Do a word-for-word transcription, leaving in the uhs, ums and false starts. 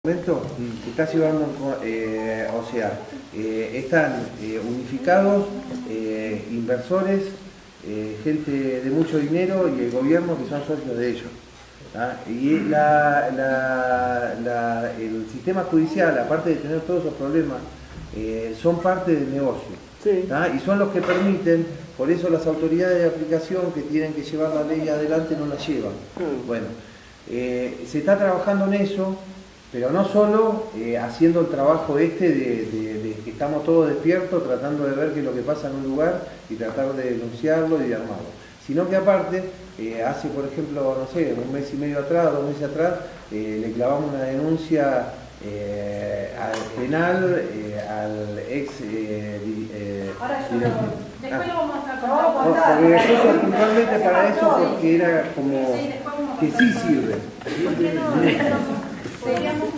momento se está llevando, eh, o sea, eh, están eh, unificados eh, inversores, eh, gente de mucho dinero y el gobierno que son socios de ellos. ¿Ah? Y la, la, la, el sistema judicial, aparte de tener todos esos problemas, eh, son parte del negocio. Sí. ¿Ah? Y son los que permiten, por eso las autoridades de aplicación que tienen que llevar la ley adelante no la llevan. Mm. Bueno, eh, se está trabajando en eso. Pero no solo eh, haciendo el trabajo este de, de, de que estamos todos despiertos tratando de ver qué es lo que pasa en un lugar y tratar de denunciarlo y de armarlo, sino que aparte, eh, hace por ejemplo, no sé, un mes y medio atrás, dos meses atrás, eh, le clavamos una denuncia eh, al penal, eh, al ex... Eh, eh, Ahora yo director. lo, después lo vamos a No, contar. contá. Porque nosotros puntualmente para eso, porque era como Sí, después vamos a que contar. sí sirve. ¿Por qué no? Seríamos